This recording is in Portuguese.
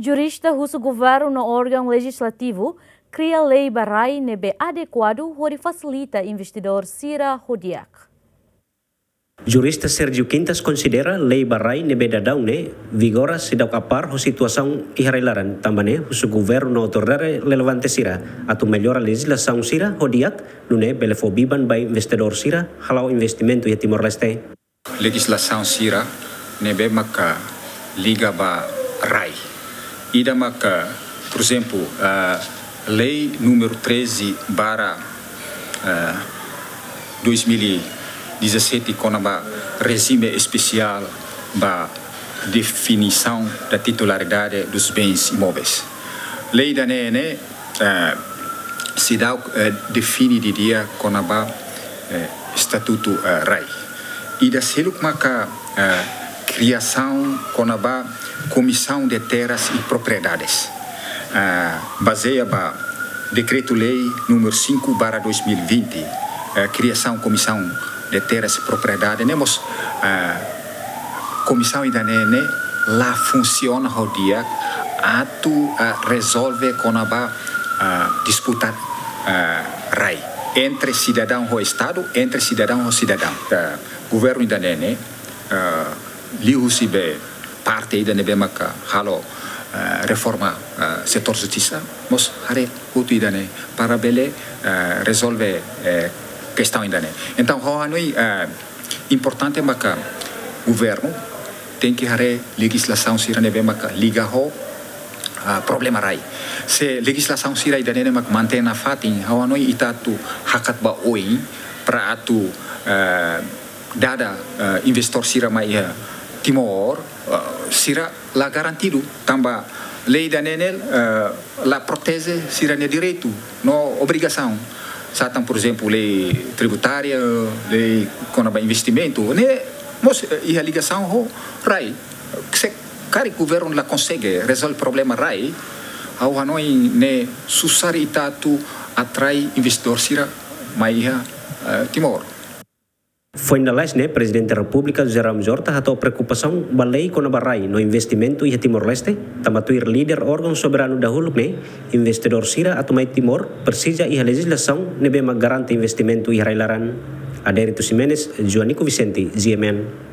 Jurista husu governo no órgão legislativo cria lei barai nebe adequado onde facilita investidor Sira Hodiak. Jurista Sergio Quintas considera lei barai nebe dadau ne vigora sidak apar ho situação iharailaran tambane husu governo no autoridade relevante Sira atau melhora legislação Sira Hodiak nune belefobiban by investidor Sira halau investimento ya Timor-Leste. Legislação Sira nebe maka liga ba rai. Ida maka, por exemplo, lei número 13 barra 2017 com a regime especial para definição da titularidade dos bens imóveis. Lei da NENE se dá define de dia com a estatuto RAI. E da seluk maka criação com a comissão de terras e propriedades. Baseia ba decreto-lei número 5 barra 2020, criação comissão de terras e propriedades. Nemos comissão ainda nene lá funciona o dia atu resolve com a disputa RAI entre cidadão e Estado, entre cidadão e cidadão. Governo ainda nene liusibe parte ainda nebe maka halo reforma setor justiça, mas hare hutu ainda ne para bele resolve questão ainda ne. Então hoanui importante maka governo tem que hare legislação sira nebe maka liga ho problema rai. Se legislação sira ainda ne maka mantém na fatin hoanui itatu hakat ba oi para atu dada investor sira mai Timor sira la garantido tamba lei da nenel la protege sira ne direito no obrigação satam por exemplo lei tributária lei com investimento ne mos e a ligação ho rai se cari governo la consegue resolve problema rai ao hanoi ne susarita tu atrai investidor sira mai Timor. Foi na lesne, Presidente da República José Ramos Horta atau preocupação balei com a barai no investimento e Timor-Leste, tambatuir líder órgão soberano da huluk ne, investidor Sira atau mai Timor, persija e a legislação nebe garante investimento e railaran. Adérito Ximenes, Joanico Vicente, GMN.